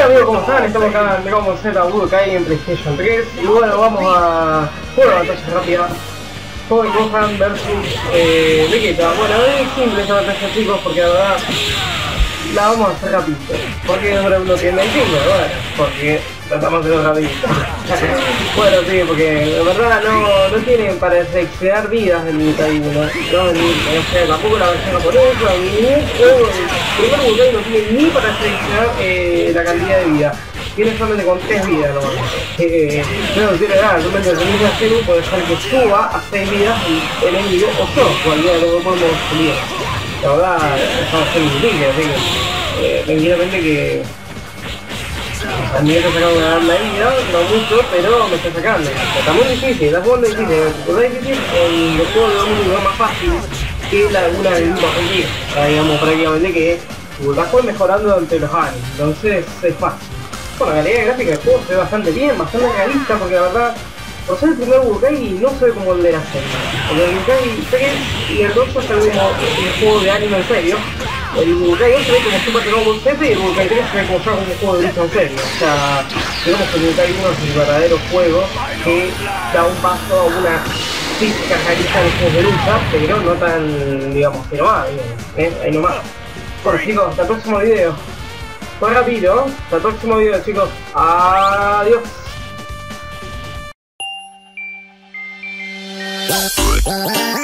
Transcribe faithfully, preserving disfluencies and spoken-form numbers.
amigos, ¿cómo están? Estamos acá en Dragon Ball Z Budokai en PlayStation tres. Y bueno, vamos a jugar una batalla rápida. Hoy Gohan versus eh, Vegeta. Bueno, es simple esta batalla, chicos, porque la verdad la vamos a hacer rápido. Porque es un bloque veinticinco, bueno, porque tratamos de hacerlo rápido. Bueno, sí, porque de verdad no, no tienen para seleccionar vidas en Budokai uno. No, ni, o sea, tampoco la versión japonesa, ni un juego. El primer Budokai no tiene ni para seleccionar eh, la cantidad de vida. Tiene solamente con tres vidas nomás. Eh, no tiene nada, solamente el mismo celu puede ser que suba a seis vidas el enemigo o yo, cualquiera de los dos podemos subir. La verdad, estamos siendo difíciles, así que eh, tranquilamente que a mí me está sacando una banda de vida, no mucho, pero me está sacando. Está muy difícil, está jugando difícil, está difícil en los juegos de un nivel más fácil que la alguna de Nintendo Argentina. Digamos prácticamente que la fue mejorando durante los años, entonces es fácil. Bueno, la calidad gráfica del juego se ve bastante bien, bastante realista, porque la verdad, por ser el primer Budokai no se ve como el de la serie. Porque el Budokai tres y el dos se ve como el juego de anime en serio. El Budokai dos se ve como Super Dragon Ball Z y el Budokai tres se ve como ya como un juego de lucha en serio. O sea, digamos que el Budokai uno es el verdadero juego que da un paso a una física realista de los juegos de lucha, pero no tan, digamos, que nomás, ¿eh? Ahí nomás. Bueno chicos, hasta el próximo video. Fue rápido, hasta el próximo video chicos, adiós.